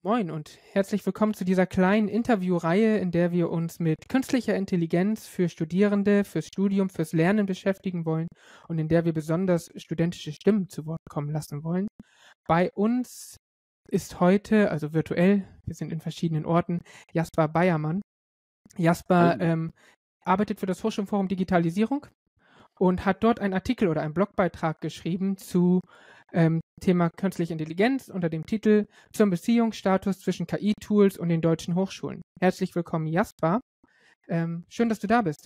Moin und herzlich willkommen zu dieser kleinen Interviewreihe, in der wir uns mit künstlicher Intelligenz für Studierende, fürs Studium, fürs Lernen beschäftigen wollen und in der wir besonders studentische Stimmen zu Wort kommen lassen wollen. Bei uns ist heute, also virtuell, wir sind in verschiedenen Orten, Jasper Bayermann. Jasper Hallo. arbeitet für das Hochschulforum Digitalisierung und hat dort einen Artikel oder einen Blogbeitrag geschrieben zu Thema künstliche Intelligenz unter dem Titel zum Beziehungsstatus zwischen KI-Tools und den deutschen Hochschulen. Herzlich willkommen, Jasper. Schön, dass du da bist.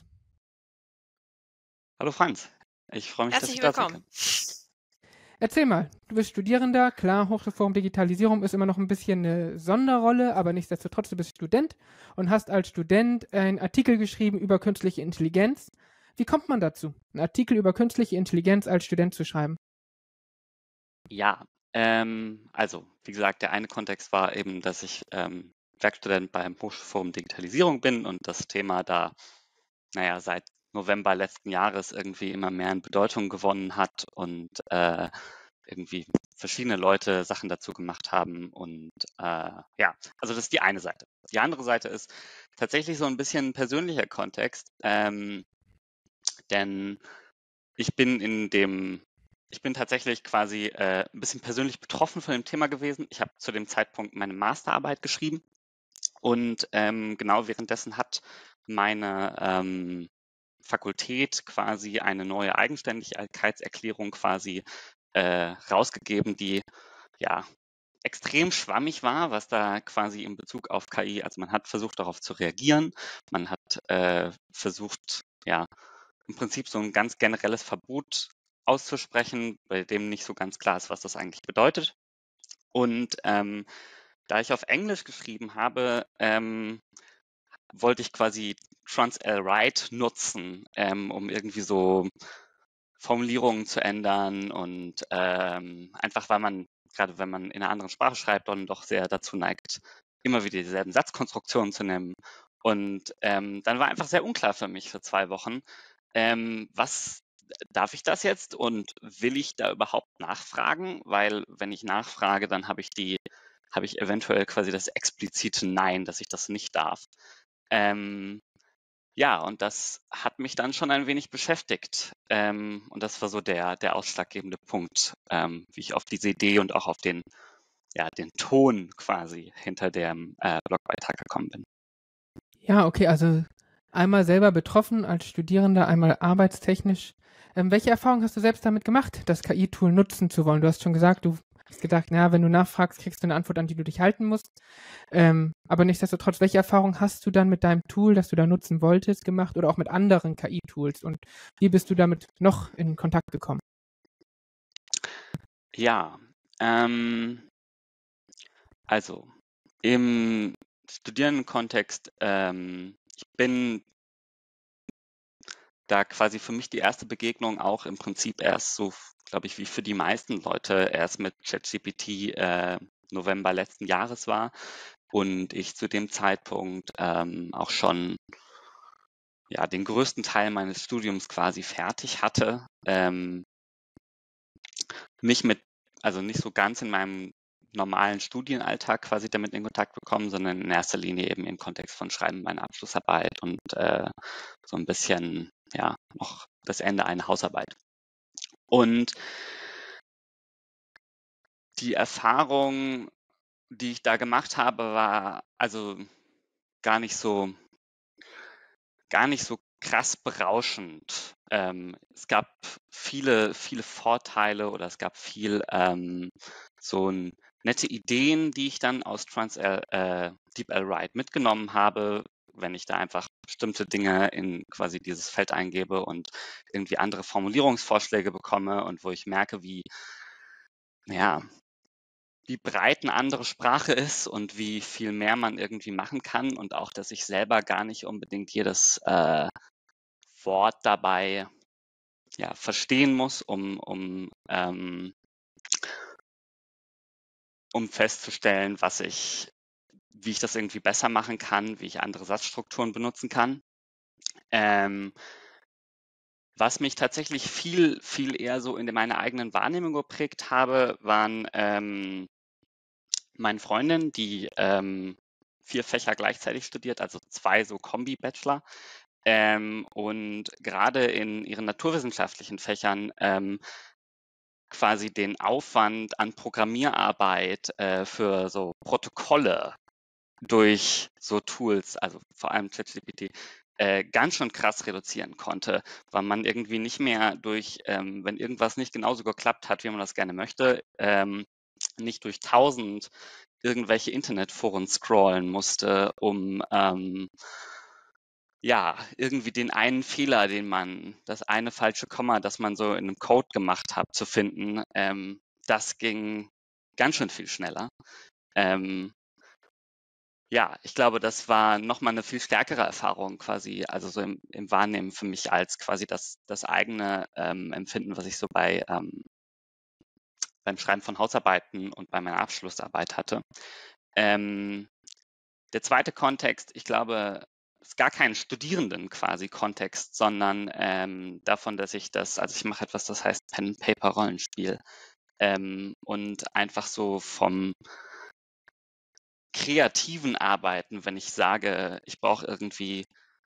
Hallo Franz. Ich freue mich, dass ich Herzlich da sein willkommen. kann. Erzähl mal, du bist Studierender, klar, Hochschulforum Digitalisierung ist immer noch ein bisschen eine Sonderrolle, aber nichtsdestotrotz, du bist Student und hast als Student einen Artikel geschrieben über künstliche Intelligenz. Wie kommt man dazu, einen Artikel über künstliche Intelligenz als Student zu schreiben? Ja, also wie gesagt, der eine Kontext war eben, dass ich Werkstudent beim Hochschulforum Digitalisierung bin und das Thema da, seit November letzten Jahres irgendwie immer mehr an Bedeutung gewonnen hat und irgendwie verschiedene Leute Sachen dazu gemacht haben. Und ja, also das ist die eine Seite. Die andere Seite ist tatsächlich so ein bisschen persönlicher Kontext, denn ich bin tatsächlich quasi ein bisschen persönlich betroffen von dem Thema gewesen. Ich habe zu dem Zeitpunkt meine Masterarbeit geschrieben und genau währenddessen hat meine Fakultät quasi eine neue Eigenständigkeitserklärung quasi rausgegeben, die ja extrem schwammig war, was da quasi in Bezug auf KI, also man hat versucht darauf zu reagieren, man hat versucht, ja, im Prinzip so ein ganz generelles Verbot auszusprechen, bei dem nicht so ganz klar ist, was das eigentlich bedeutet. Und da ich auf Englisch geschrieben habe, wollte ich quasi Trans-L-Write nutzen, um irgendwie so Formulierungen zu ändern und einfach, weil man, gerade wenn man in einer anderen Sprache schreibt, dann doch sehr dazu neigt, immer wieder dieselben Satzkonstruktionen zu nehmen. Und dann war einfach sehr unklar für mich für 2 Wochen, was darf ich das jetzt und will ich da überhaupt nachfragen? Weil wenn ich nachfrage, dann habe ich eventuell quasi das explizite Nein, dass ich das nicht darf. Ähm, ja, und das hat mich dann schon ein wenig beschäftigt. Und das war so der ausschlaggebende Punkt, wie ich auf diese Idee und auch auf den Ton quasi hinter dem Blogbeitrag gekommen bin. Ja, okay, also einmal selber betroffen als Studierender, einmal arbeitstechnisch. Welche Erfahrungen hast du selbst damit gemacht, das KI-Tool nutzen zu wollen? Du hast schon gesagt, du hast gedacht, na, wenn du nachfragst, kriegst du eine Antwort, an die du dich halten musst. Aber nichtsdestotrotz, welche Erfahrungen hast du dann mit deinem Tool, das du da nutzen wolltest, gemacht oder auch mit anderen KI-Tools? Und wie bist du damit noch in Kontakt gekommen? Ja, also im Studierendenkontext, ich bin da quasi für mich die erste Begegnung auch im Prinzip erst so, glaube ich, wie für die meisten Leute erst mit ChatGPT November letzten Jahres war und ich zu dem Zeitpunkt auch schon ja den größten Teil meines Studiums quasi fertig hatte, mich mit, also nicht so ganz in meinem normalen Studienalltag quasi damit in Kontakt bekommen, sondern in erster Linie eben im Kontext von Schreiben meiner Abschlussarbeit und so ein bisschen, ja, noch das Ende einer Hausarbeit. Und die Erfahrung, die ich da gemacht habe, war also gar nicht so, gar nicht so krass berauschend. Es gab viele Vorteile oder es gab viel so nette Ideen, die ich dann aus DeepL Write mitgenommen habe, wenn ich da einfach bestimmte Dinge in quasi dieses Feld eingebe und irgendwie andere Formulierungsvorschläge bekomme und wo ich merke, ja, wie breit eine andere Sprache ist und wie viel mehr man irgendwie machen kann und auch, dass ich selber gar nicht unbedingt jedes Wort dabei ja, verstehen muss, um festzustellen, wie ich das irgendwie besser machen kann, wie ich andere Satzstrukturen benutzen kann. Was mich tatsächlich viel eher so in meiner eigenen Wahrnehmung geprägt habe, waren Meine Freundin, die 4 Fächer gleichzeitig studiert, also 2 so Kombi-Bachelor. Und gerade in ihren naturwissenschaftlichen Fächern quasi den Aufwand an Programmierarbeit für so Protokolle durch so Tools, also vor allem ChatGPT, ganz schön krass reduzieren konnte, weil man irgendwie nicht mehr durch, wenn irgendwas nicht genauso geklappt hat, wie man das gerne möchte, nicht durch 1000 irgendwelche Internetforen scrollen musste, um ja, irgendwie den einen Fehler, das eine falsche Komma, das man so in einem Code gemacht hat, zu finden. Das ging ganz schön viel schneller. Ähm, ja, ich glaube, das war nochmal eine viel stärkere Erfahrung quasi, also so im Wahrnehmen für mich als quasi das eigene Empfinden, was ich so beim Schreiben von Hausarbeiten und bei meiner Abschlussarbeit hatte. Ähm, Der zweite Kontext, ich glaube, ist gar kein Studierenden quasi Kontext, sondern davon, dass also ich mache etwas, das heißt Pen-Paper-Rollenspiel. Und einfach so vom kreativen Arbeiten, wenn ich sage, ich brauche irgendwie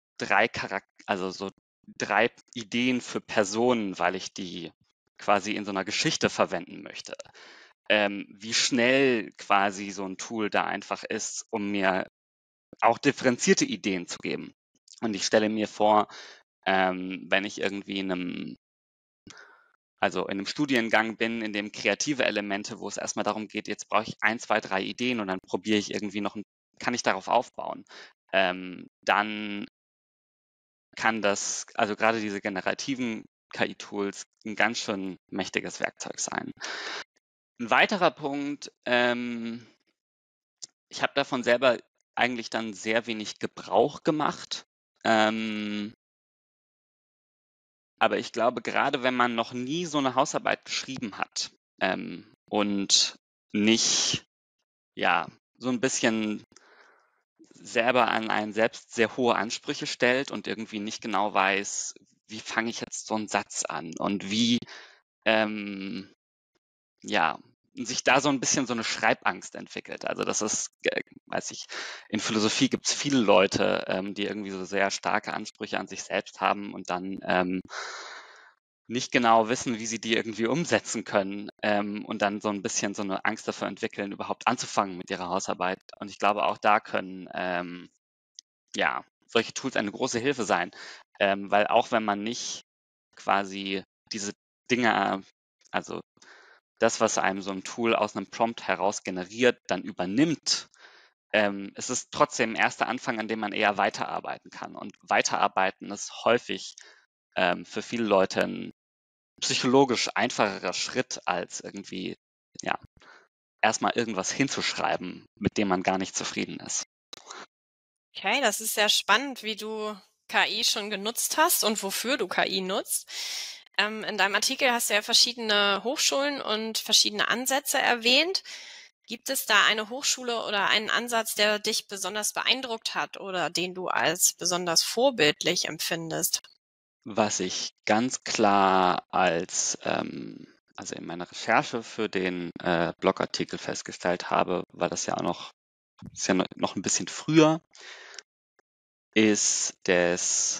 3 Ideen für Personen, weil ich die quasi in so einer Geschichte verwenden möchte. Wie schnell quasi so ein Tool da einfach ist, um mir auch differenzierte Ideen zu geben. Und ich stelle mir vor, wenn ich irgendwie in einem Studiengang bin, in dem kreative Elemente, wo es erstmal darum geht, jetzt brauche ich 1, 2, 3 Ideen und dann probiere ich irgendwie kann ich darauf aufbauen. Dann kann also gerade diese generativen KI-Tools ein ganz schön mächtiges Werkzeug sein. Ein weiterer Punkt, ich habe davon selber eigentlich dann sehr wenig Gebrauch gemacht. Aber ich glaube, gerade wenn man noch nie so eine Hausarbeit geschrieben hat und nicht, ja, so ein bisschen selber an einen selbst sehr hohe Ansprüche stellt und irgendwie nicht genau weiß, wie fange ich jetzt so einen Satz an und ähm, ja, sich da so ein bisschen so eine Schreibangst entwickelt. Also das ist, weiß ich, in Philosophie gibt es viele Leute, die irgendwie so sehr starke Ansprüche an sich selbst haben und dann nicht genau wissen, wie sie die irgendwie umsetzen können und dann so ein bisschen so eine Angst dafür entwickeln, überhaupt anzufangen mit ihrer Hausarbeit. Und ich glaube, auch da können ja solche Tools eine große Hilfe sein, weil auch wenn man nicht quasi diese Dinge, also das, was einem so ein Tool aus einem Prompt heraus generiert, dann übernimmt, es ist trotzdem ein erster Anfang, an dem man eher weiterarbeiten kann. Und weiterarbeiten ist häufig für viele Leute ein psychologisch einfacherer Schritt, als irgendwie, ja, erstmal irgendwas hinzuschreiben, mit dem man gar nicht zufrieden ist. Okay, das ist sehr spannend, wie du KI schon genutzt hast und wofür du KI nutzt. In deinem Artikel hast du ja verschiedene Hochschulen und verschiedene Ansätze erwähnt. Gibt es da eine Hochschule oder einen Ansatz, der dich besonders beeindruckt hat oder den du als besonders vorbildlich empfindest? Was ich ganz klar also in meiner Recherche für den Blogartikel festgestellt habe, weil das ja auch ist ja noch ein bisschen früher, ist, dass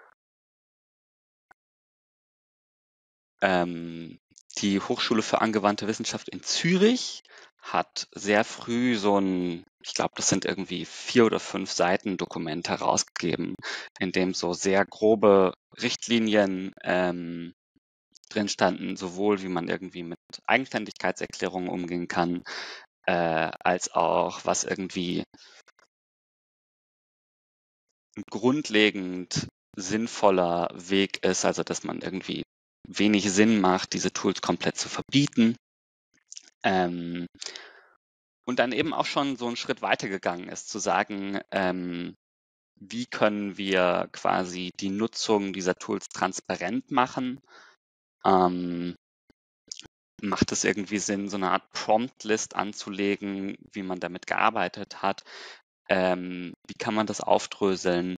die Hochschule für angewandte Wissenschaft in Zürich hat sehr früh ich glaube, das sind irgendwie 4 oder 5 Seiten Dokument herausgegeben, in dem so sehr grobe Richtlinien drin standen, sowohl wie man irgendwie mit Eigenständigkeitserklärungen umgehen kann, als auch was irgendwie ein grundlegend sinnvoller Weg ist, also dass man irgendwie wenig Sinn macht, diese Tools komplett zu verbieten. Und dann eben auch schon so einen Schritt weitergegangen ist, zu sagen, wie können wir quasi die Nutzung dieser Tools transparent machen? Macht es irgendwie Sinn, so eine Art Prompt-List anzulegen, wie man damit gearbeitet hat? Wie kann man das aufdröseln?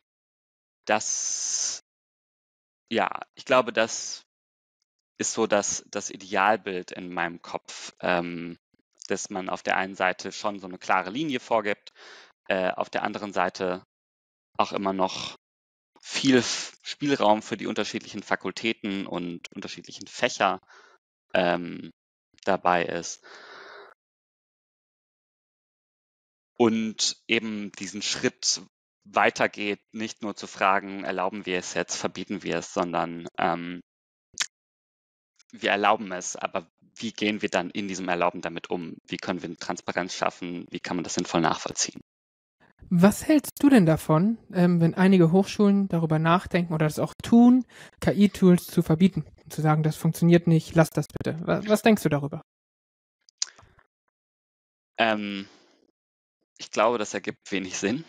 Ich glaube, das ist so das Idealbild in meinem Kopf, dass man auf der einen Seite schon so eine klare Linie vorgibt, auf der anderen Seite auch immer noch viel Spielraum für die unterschiedlichen Fakultäten und unterschiedlichen Fächer dabei ist. Und eben diesen Schritt weitergeht, nicht nur zu fragen, erlauben wir es jetzt, verbieten wir es, sondern wir erlauben es, aber wie gehen wir dann in diesem Erlauben damit um? Wie können wir Transparenz schaffen? Wie kann man das sinnvoll nachvollziehen? Was hältst du denn davon, wenn einige Hochschulen darüber nachdenken oder das auch tun, KI-Tools zu verbieten? Zu sagen, das funktioniert nicht, lass das bitte. Was denkst du darüber? Ich glaube, das ergibt wenig Sinn.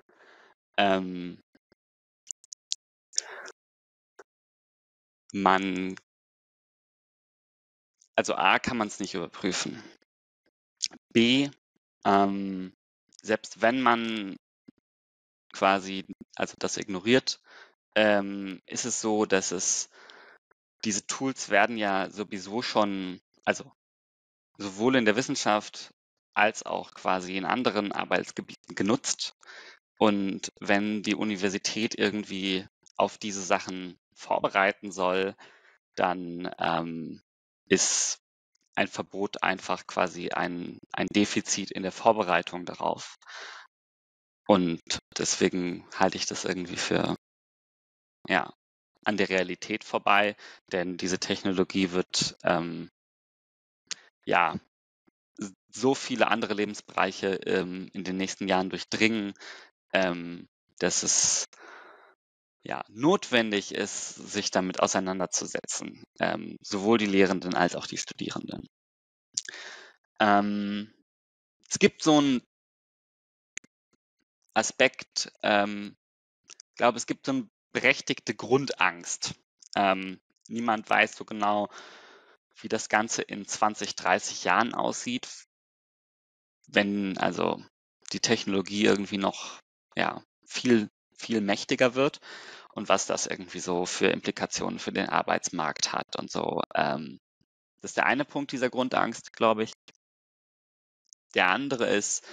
Also A, kann man es nicht überprüfen. B, selbst wenn man quasi also das ignoriert, ist es so, dass diese Tools werden ja sowieso schon, also sowohl in der Wissenschaft als auch quasi in anderen Arbeitsgebieten genutzt. Und wenn die Universität irgendwie auf diese Sachen vorbereiten soll, dann ist ein Verbot einfach quasi ein Defizit in der Vorbereitung darauf. Und deswegen halte ich das irgendwie für, ja, an der Realität vorbei, denn diese Technologie wird, ja, so viele andere Lebensbereiche in den nächsten Jahren durchdringen, dass es ja notwendig ist, sich damit auseinanderzusetzen, sowohl die Lehrenden als auch die Studierenden. Es gibt so einen Aspekt, ich glaube, es gibt so eine berechtigte Grundangst. Niemand weiß so genau, wie das Ganze in 20, 30 Jahren aussieht, wenn also die Technologie irgendwie noch ja, viel, viel mächtiger wird und was das irgendwie so für Implikationen für den Arbeitsmarkt hat und so. Das ist der eine Punkt dieser Grundangst, glaube ich. Der andere ist,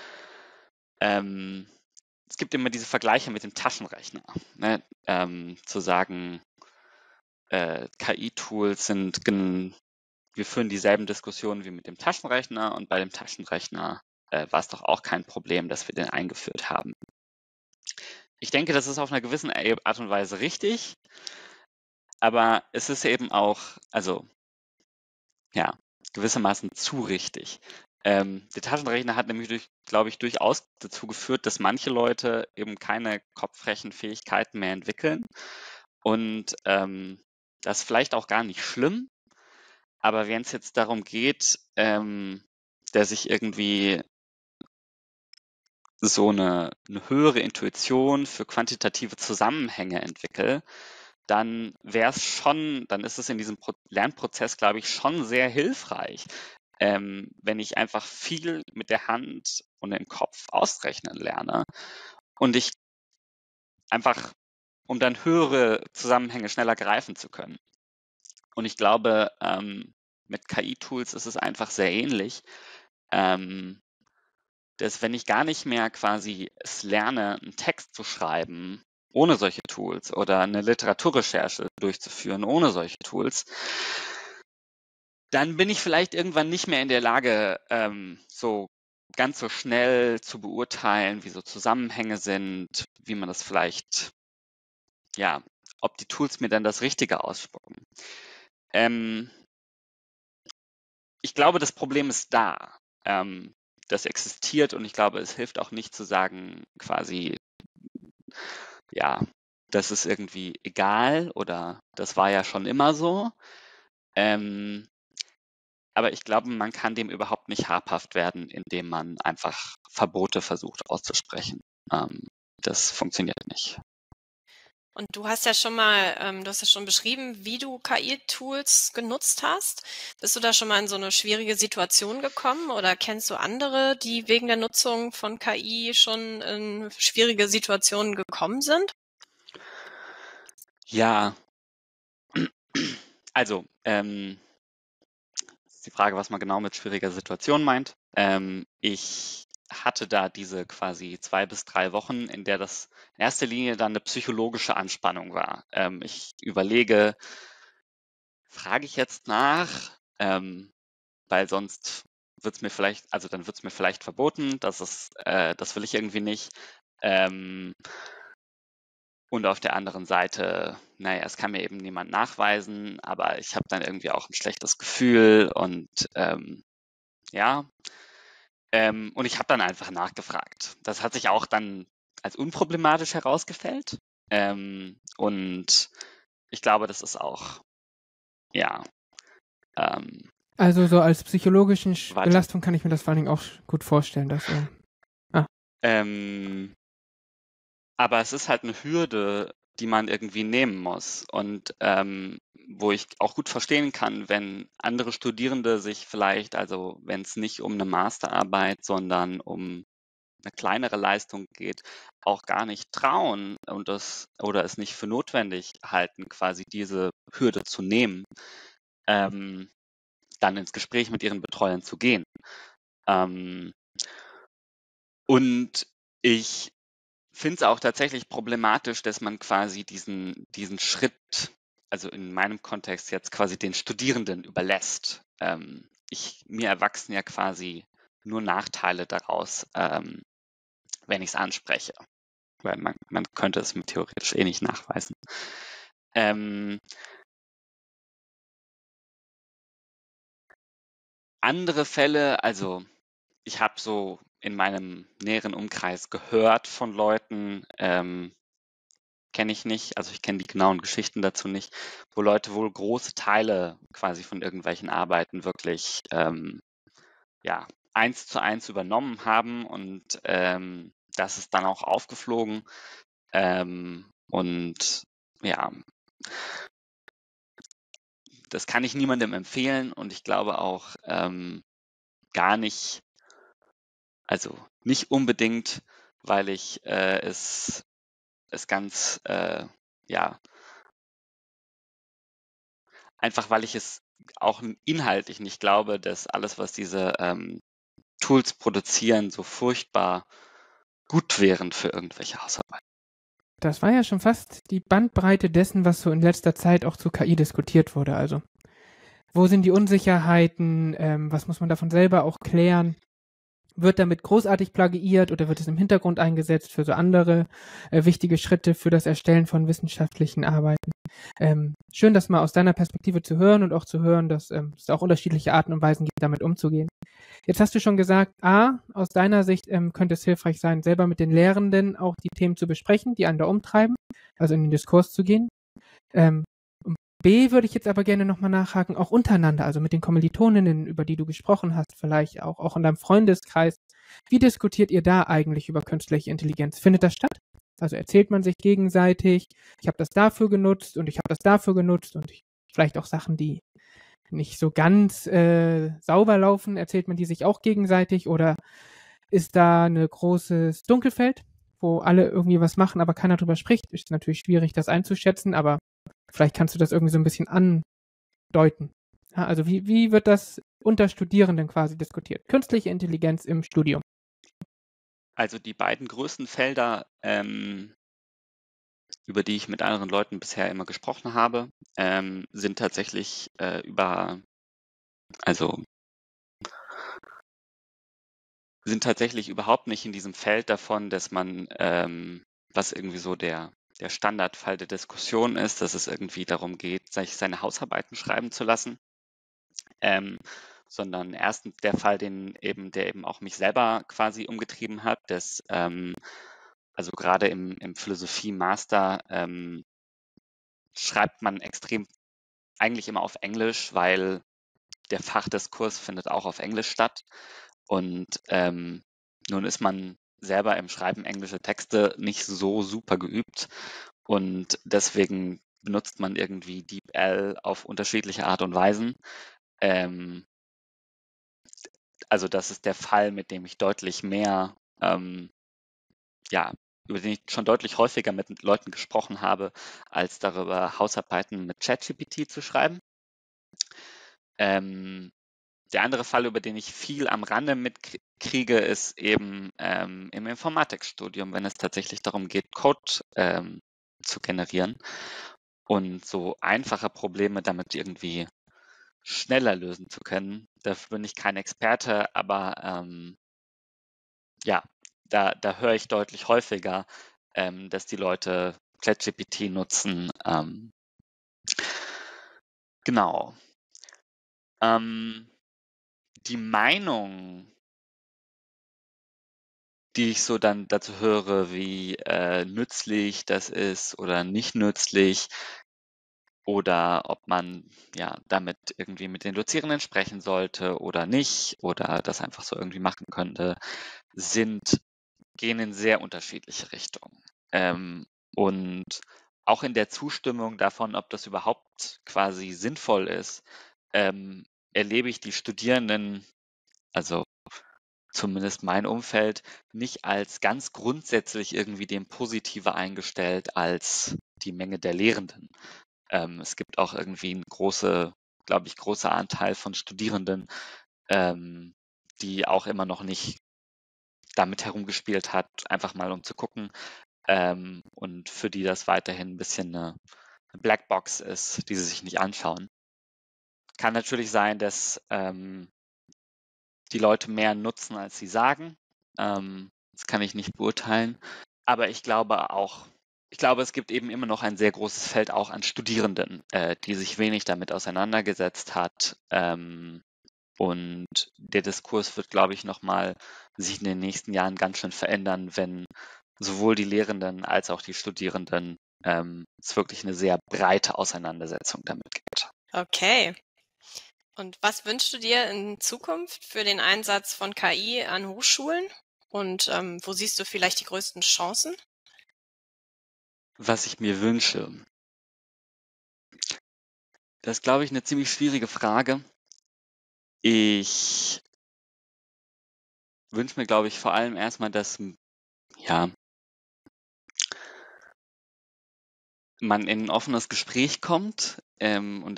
es gibt immer diese Vergleiche mit dem Taschenrechner. Ne? Zu sagen, KI-Tools sind, wir führen dieselben Diskussionen wie mit dem Taschenrechner und bei dem Taschenrechner war es doch auch kein Problem, dass wir den eingeführt haben. Ich denke, das ist auf einer gewissen Art und Weise richtig, aber es ist eben auch, also ja, gewissermaßen zu richtig. Der Taschenrechner hat nämlich, glaube ich, durchaus dazu geführt, dass manche Leute eben keine Kopfrechenfähigkeiten mehr entwickeln. Und das ist vielleicht auch gar nicht schlimm, aber wenn es jetzt darum geht, dass ich irgendwie so eine höhere Intuition für quantitative Zusammenhänge entwickle, dann dann ist es in diesem Lernprozess, glaube ich, schon sehr hilfreich, wenn ich einfach viel mit der Hand und im Kopf ausrechnen lerne und ich einfach, um dann höhere Zusammenhänge schneller greifen zu können. Und ich glaube, mit KI-Tools ist es einfach sehr ähnlich, dass wenn ich gar nicht mehr quasi es lerne, einen Text zu schreiben, ohne solche Tools oder eine Literaturrecherche durchzuführen, ohne solche Tools, dann bin ich vielleicht irgendwann nicht mehr in der Lage, so ganz so schnell zu beurteilen, wie so Zusammenhänge sind, wie man das vielleicht, ja, ob die Tools mir dann das Richtige ausspucken. Ich glaube, das Problem ist da. Das existiert und ich glaube, es hilft auch nicht zu sagen, quasi, ja, das ist irgendwie egal oder das war ja schon immer so. Aber ich glaube, man kann dem überhaupt nicht habhaft werden, indem man einfach Verbote versucht auszusprechen. Das funktioniert nicht. Und du hast ja schon mal, du hast ja schon beschrieben, wie du KI-Tools genutzt hast. Bist du da schon mal in so eine schwierige Situation gekommen oder kennst du andere, die wegen der Nutzung von KI schon in schwierige Situationen gekommen sind? Ja, also ist die Frage, was man genau mit schwieriger Situation meint. Ich hatte da diese quasi 2 bis 3 Wochen, in der das in erster Linie dann eine psychologische Anspannung war. Ich überlege, frage ich jetzt nach, weil sonst wird es mir vielleicht, also dann wird es mir vielleicht verboten, das will ich irgendwie nicht. Und auf der anderen Seite, naja, es kann mir eben niemand nachweisen, aber ich habe dann irgendwie auch ein schlechtes Gefühl und ja, und ich habe dann einfach nachgefragt. Das hat sich auch dann als unproblematisch herausgestellt. Und ich glaube, das ist auch, ja, Also so als psychologischen warte. Belastung kann ich mir das vor allen Dingen auch gut vorstellen, dass aber es ist halt eine Hürde, die man irgendwie nehmen muss und wo ich auch gut verstehen kann, wenn andere Studierende sich vielleicht, also wenn es nicht um eine Masterarbeit, sondern um eine kleinere Leistung geht, auch gar nicht trauen und oder es nicht für notwendig halten, quasi diese Hürde zu nehmen, dann ins Gespräch mit ihren Betreuern zu gehen. Und ich finde es auch tatsächlich problematisch, dass man quasi diesen Schritt, also in meinem Kontext jetzt quasi den Studierenden überlässt. Mir erwachsen ja quasi nur Nachteile daraus, wenn ich es anspreche. Weil man könnte es mir theoretisch eh nicht nachweisen. Andere Fälle, also ich habe so in meinem näheren Umkreis gehört von Leuten, kenne ich nicht, also ich kenne die genauen Geschichten dazu nicht, wo Leute wohl große Teile quasi von irgendwelchen Arbeiten wirklich ja, 1:1 übernommen haben und das ist dann auch aufgeflogen. Und ja, das kann ich niemandem empfehlen und ich glaube auch gar nicht, also nicht unbedingt, weil ich es ganz, ja, einfach weil ich es auch inhaltlich nicht glaube, dass alles, was diese Tools produzieren, so furchtbar gut wären für irgendwelche Hausarbeiten. das war ja schon fast die Bandbreite dessen, was so in letzter Zeit auch zu KI diskutiert wurde. Also, wo sind die Unsicherheiten? Was muss man davon selber auch klären? Wird damit großartig plagiiert oder wird es im Hintergrund eingesetzt für so andere wichtige Schritte für das Erstellen von wissenschaftlichen Arbeiten? Schön, das mal aus deiner Perspektive zu hören und auch zu hören, dass es auch unterschiedliche Arten und Weisen gibt, damit umzugehen. Jetzt hast du schon gesagt, aus deiner Sicht könnte es hilfreich sein, selber mit den Lehrenden auch die Themen zu besprechen, die einen da umtreiben, also in den Diskurs zu gehen. Und B würde ich jetzt aber gerne nochmal nachhaken, auch untereinander, also mit den Kommilitoninnen, über die du gesprochen hast, vielleicht auch in deinem Freundeskreis. Wie diskutiert ihr da eigentlich über künstliche Intelligenz? Findet das statt? Also erzählt man sich gegenseitig, ich habe das dafür genutzt und ich habe das dafür genutzt und vielleicht auch Sachen, die nicht so ganz sauber laufen, erzählt man die sich auch gegenseitig oder ist da ein großes Dunkelfeld, wo alle irgendwie was machen, aber keiner drüber spricht? Ist natürlich schwierig, das einzuschätzen, aber vielleicht kannst du das irgendwie so ein bisschen andeuten. Ja, also wie wird das unter Studierenden quasi diskutiert? Künstliche Intelligenz im Studium. Also die beiden größten Felder, über die ich mit anderen Leuten bisher immer gesprochen habe, sind tatsächlich sind tatsächlich überhaupt nicht in diesem Feld davon, dass man, was irgendwie so der Standardfall der Diskussion ist, dass es irgendwie darum geht, sich seine Hausarbeiten schreiben zu lassen, sondern erstens der Fall, der eben auch mich selber quasi umgetrieben hat, dass also gerade im Philosophie-Master schreibt man extrem eigentlich immer auf Englisch, weil der Fachdiskurs findet auch auf Englisch statt. Und nun ist man selber im Schreiben englischer Texte nicht so super geübt und deswegen benutzt man irgendwie DeepL auf unterschiedliche Art und Weisen. Also das ist der Fall, mit dem ich deutlich mehr, über den ich schon deutlich häufiger mit Leuten gesprochen habe, als darüber Hausarbeiten mit ChatGPT zu schreiben. Der andere Fall, über den ich viel am Rande mitkriege, ist eben im Informatikstudium, wenn es tatsächlich darum geht, Code zu generieren und so einfache Probleme damit irgendwie schneller lösen zu können. Dafür bin ich kein Experte, aber ja, da höre ich deutlich häufiger, dass die Leute ChatGPT nutzen. Genau. Die Meinung, die ich so dann dazu höre, wie nützlich das ist oder nicht nützlich oder ob man ja damit irgendwie mit den Dozierenden sprechen sollte oder nicht oder das einfach so irgendwie machen könnte, gehen in sehr unterschiedliche Richtungen. Und auch in der Zustimmung davon, ob das überhaupt quasi sinnvoll ist, erlebe ich die Studierenden, also zumindest mein Umfeld, nicht als ganz grundsätzlich irgendwie dem positiver eingestellt als die Menge der Lehrenden. Es gibt auch irgendwie ein großer Anteil von Studierenden, die auch immer noch nicht damit herumgespielt hat, einfach mal um zu gucken, und für die das weiterhin ein bisschen eine Blackbox ist, die sie sich nicht anschauen. Kann natürlich sein, dass die Leute mehr nutzen, als sie sagen. Das kann ich nicht beurteilen. Aber ich glaube, es gibt eben immer noch ein sehr großes Feld auch an Studierenden, die sich wenig damit auseinandergesetzt hat. Und der Diskurs wird, glaube ich, nochmal sich in den nächsten Jahren ganz schön verändern, wenn sowohl die Lehrenden als auch die Studierenden es wirklich eine sehr breite Auseinandersetzung damit gibt. Okay. Und was wünschst du dir in Zukunft für den Einsatz von KI an Hochschulen? Und wo siehst du vielleicht die größten Chancen? Was ich mir wünsche, das ist, glaube ich, eine ziemlich schwierige Frage. Ich wünsche mir, glaube ich, vor allem erstmal, dass man in ein offenes Gespräch kommt und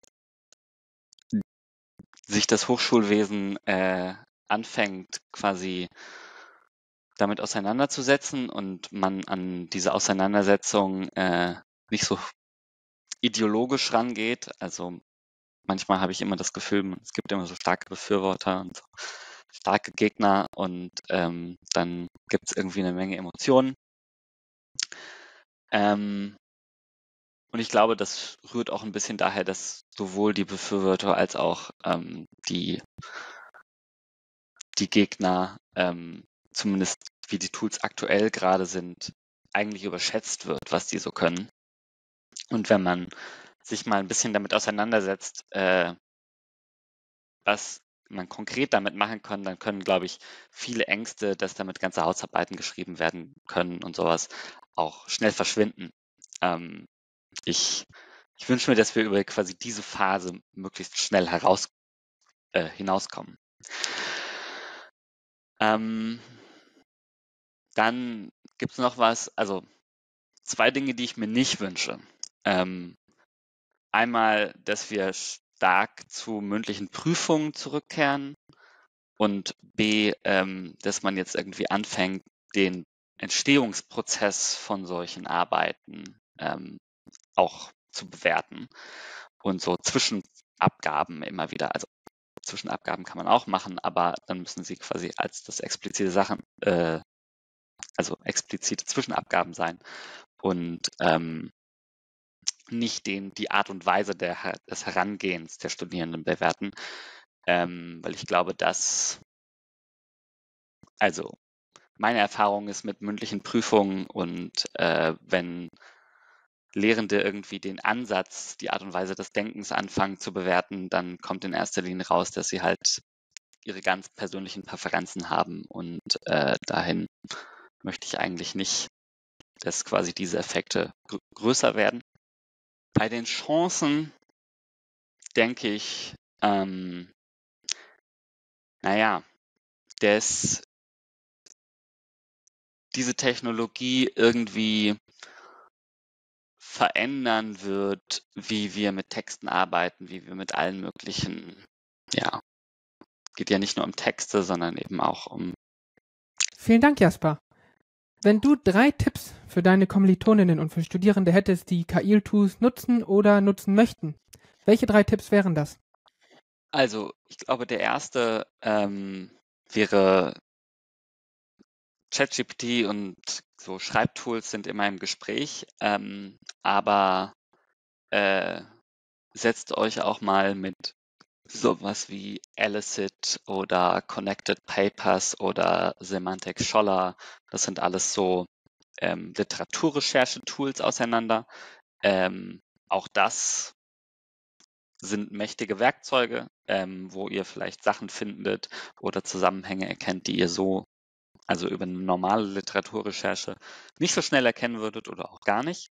sich das Hochschulwesen anfängt, quasi damit auseinanderzusetzen und man an diese Auseinandersetzung nicht so ideologisch rangeht. Also manchmal habe ich immer das Gefühl, es gibt immer so starke Befürworter und so starke Gegner und dann gibt es irgendwie eine Menge Emotionen. Und ich glaube, das rührt auch ein bisschen daher, dass sowohl die Befürworter als auch die Gegner, zumindest wie die Tools aktuell gerade sind, eigentlich überschätzt wird, was die so können. Und wenn man sich mal ein bisschen damit auseinandersetzt, was man konkret damit machen kann, dann können, glaube ich, viele Ängste, dass damit ganze Hausarbeiten geschrieben werden können und sowas, auch schnell verschwinden. Ich wünsche mir, dass wir über quasi diese Phase möglichst schnell hinauskommen. Dann gibt es noch was, also 2 Dinge, die ich mir nicht wünsche. Einmal, dass wir stark zu mündlichen Prüfungen zurückkehren und B, dass man jetzt irgendwie anfängt, den Entstehungsprozess von solchen Arbeiten auch zu bewerten und so Zwischenabgaben immer wieder, also Zwischenabgaben kann man auch machen, aber dann müssen sie quasi als das explizite Sachen, also explizite Zwischenabgaben sein und nicht die Art und Weise des Herangehens der Studierenden bewerten, weil ich glaube, also meine Erfahrung ist mit mündlichen Prüfungen und wenn Lehrende irgendwie den Ansatz, die Art und Weise des Denkens anfangen zu bewerten, dann kommt in erster Linie raus, dass sie halt ihre ganz persönlichen Präferenzen haben und dahin möchte ich eigentlich nicht, dass quasi diese Effekte größer werden. Bei den Chancen denke ich, dass diese Technologie irgendwie verändern wird, wie wir mit Texten arbeiten, wie wir mit allen möglichen geht ja nicht nur um Texte, sondern eben auch um... Vielen Dank, Jasper. Wenn du 3 Tipps für deine Kommilitoninnen und für Studierende hättest, die KI-Tools nutzen oder nutzen möchten, welche 3 Tipps wären das? Also, ich glaube, der erste wäre ChatGPT und so Schreibtools sind immer im Gespräch, aber setzt euch auch mal mit sowas wie Elicit oder Connected Papers oder Semantic Scholar, das sind alles so Literaturrecherche-Tools auseinander. Auch das sind mächtige Werkzeuge, wo ihr vielleicht Sachen findet oder Zusammenhänge erkennt, die ihr so, also über eine normale Literaturrecherche, nicht so schnell erkennen würdet oder auch gar nicht.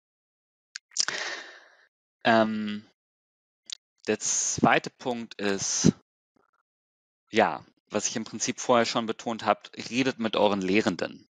Der zweite Punkt ist, ja, was ich im Prinzip vorher schon betont habe, redet mit euren Lehrenden.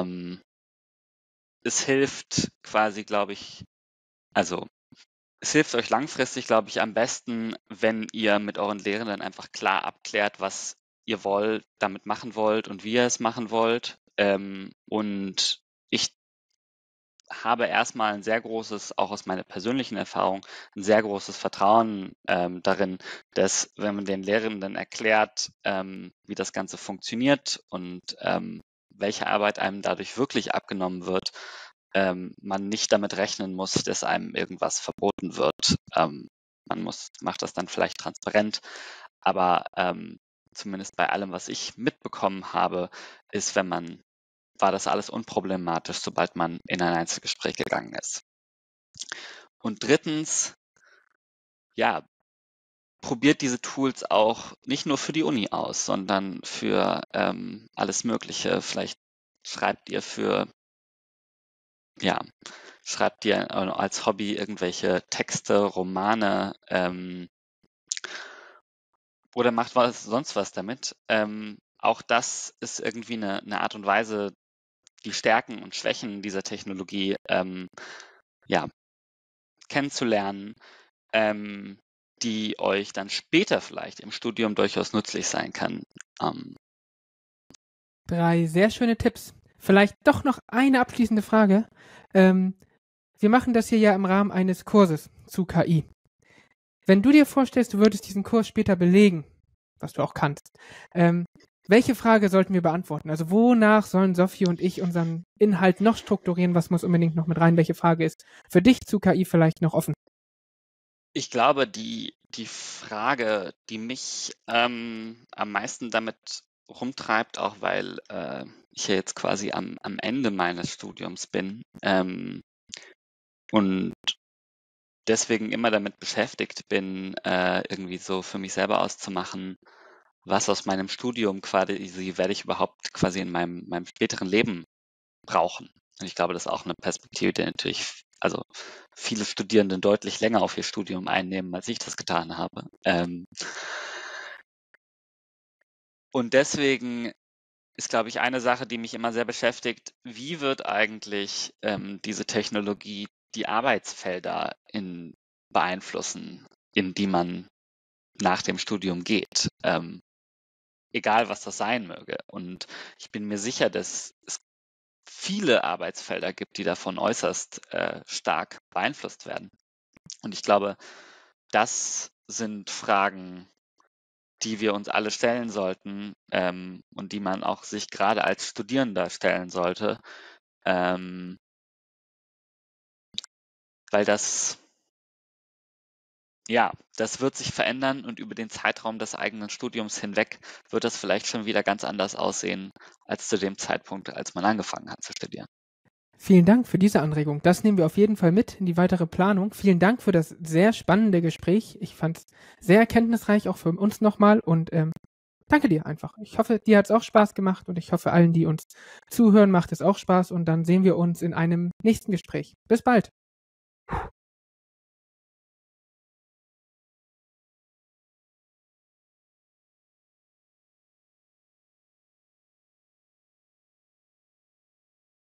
Es hilft quasi, glaube ich, also es hilft euch langfristig, glaube ich, am besten, wenn ihr mit euren Lehrenden einfach klar abklärt, was ihr damit machen wollt und wie ihr es machen wollt. Und ich habe erstmal ein sehr großes, auch aus meiner persönlichen Erfahrung, ein sehr großes Vertrauen darin, dass wenn man den Lehrenden erklärt, wie das Ganze funktioniert und welche Arbeit einem dadurch wirklich abgenommen wird, man nicht damit rechnen muss, dass einem irgendwas verboten wird. Macht das dann vielleicht transparent, aber zumindest bei allem, was ich mitbekommen habe, ist, war das alles unproblematisch, sobald man in ein Einzelgespräch gegangen ist. Und drittens, ja, probiert diese Tools auch nicht nur für die Uni aus, sondern für alles Mögliche. Vielleicht schreibt ihr als Hobby irgendwelche Texte, Romane oder macht sonst was damit. Auch das ist irgendwie eine Art und Weise, die Stärken und Schwächen dieser Technologie kennenzulernen, die euch dann später vielleicht im Studium durchaus nützlich sein kann. 3 sehr schöne Tipps. Vielleicht doch noch eine abschließende Frage. Wir machen das hier ja im Rahmen eines Kurses zu KI. Wenn du dir vorstellst, du würdest diesen Kurs später belegen, was du auch kannst, welche Frage sollten wir beantworten? Also wonach sollen Sophie und ich unseren Inhalt noch strukturieren? Was muss unbedingt noch mit rein? Welche Frage ist für dich zu KI vielleicht noch offen? Ich glaube, die Frage, die mich am meisten damit rumtreibt, auch weil ich ja jetzt quasi am Ende meines Studiums bin und deswegen immer damit beschäftigt bin, irgendwie so für mich selber auszumachen, was aus meinem Studium werde ich überhaupt quasi in meinem späteren Leben brauchen. Und ich glaube, das ist auch eine Perspektive, die natürlich, also viele Studierende deutlich länger auf ihr Studium einnehmen, als ich das getan habe. Und deswegen ist, glaube ich, eine Sache, die mich immer sehr beschäftigt, wie wird eigentlich diese Technologie die Arbeitsfelder beeinflussen, in die man nach dem Studium geht, egal was das sein möge. Und ich bin mir sicher, dass es viele Arbeitsfelder gibt, die davon äußerst stark beeinflusst werden. Und ich glaube, das sind Fragen, die wir uns alle stellen sollten und die man auch sich gerade als Studierender stellen sollte, weil das wird sich verändern und über den Zeitraum des eigenen Studiums hinweg wird das vielleicht schon wieder ganz anders aussehen als zu dem Zeitpunkt, als man angefangen hat zu studieren. Vielen Dank für diese Anregung. Das nehmen wir auf jeden Fall mit in die weitere Planung. Vielen Dank für das sehr spannende Gespräch. Ich fand es sehr erkenntnisreich, auch für uns nochmal. Und danke dir einfach. Ich hoffe, dir hat es auch Spaß gemacht und ich hoffe, allen, die uns zuhören, macht es auch Spaß. Und dann sehen wir uns in einem nächsten Gespräch. Bis bald.